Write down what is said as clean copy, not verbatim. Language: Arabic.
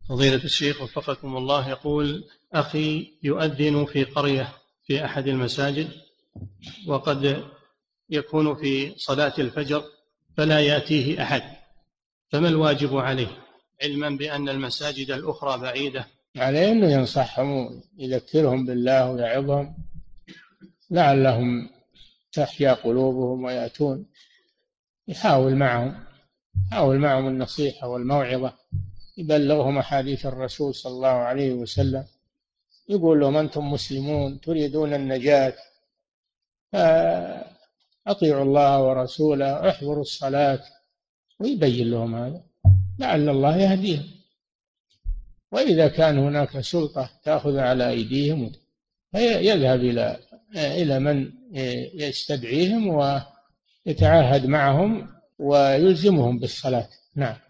فضيلة الشيخ وفقكم الله، يقول: أخي يؤذن في قرية في أحد المساجد، وقد يكون في صلاة الفجر فلا يأتيه أحد، فما الواجب عليه، علما بأن المساجد الأخرى بعيدة؟ عليه أنه ينصحهم ويذكرهم بالله ويعظهم لعلهم تحيا قلوبهم ويأتون. يحاول معهم النصيحة والموعظة، يبلغهم أحاديث الرسول صلى الله عليه وسلم، يقول لهم أنتم مسلمون تريدون النجاة، فأطيعوا الله ورسوله، احضروا الصلاة، ويبين لهم هذا لعل الله يهديهم. وإذا كان هناك سلطة تأخذ على أيديهم فيذهب إلى من يستدعيهم ويتعاهد معهم ويلزمهم بالصلاة. نعم.